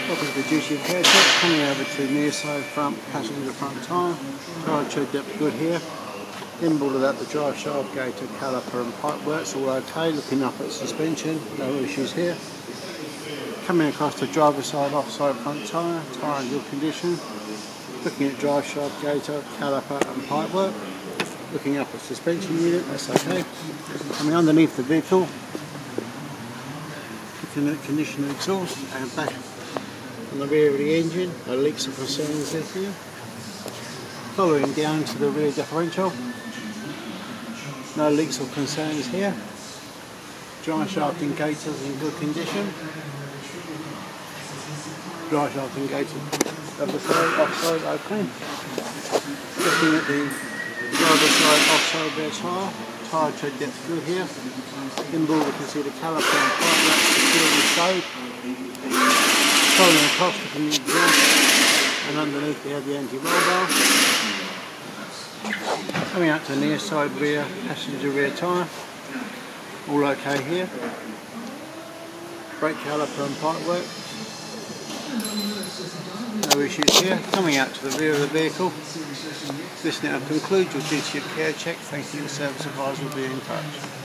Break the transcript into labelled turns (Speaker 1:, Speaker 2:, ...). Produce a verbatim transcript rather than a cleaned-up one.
Speaker 1: Welcome to the duty of care check. Coming over to near side front passenger front tyre. Tyre tread depth good here. Inboard of that, the drive shaft, gator, caliper and pipe works all okay. Looking up at suspension, no issues here. Coming across the driver's side offside front tyre, tyre in good condition. Looking at drive shaft, gator, caliper and pipe work. Looking up at suspension unit, that's okay. Coming underneath the vehicle. Looking at condition of exhaust and back on the rear of the engine, no leaks or concerns there here. Following down to the rear differential, no leaks or concerns here. Drive shaft indicators in good condition. Drive shaft indicator other side, offside, okay. Looking at the driver side, offside rear tyre, tyre tread depth good here. Inboard we can see the caliper and pipe rack securely stowed. Following across looking at the exhaust, and underneath we have the anti-roll bar. Coming out to the near side rear, passenger rear tyre, all okay here. Brake caliper and pipe work, no issues here. Coming out to the rear of the vehicle. This now concludes your duty of care check. Thank you, the service advisor will be in touch.